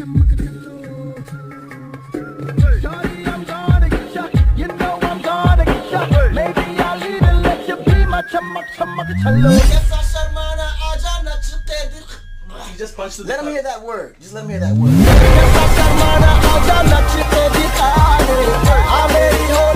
Shawty, I'm gonna get shot. You know I'm gonna get shot. Maybe I'll even let you be my chamak chalo. You just punched the Let him hear that word. Just let him hear that word.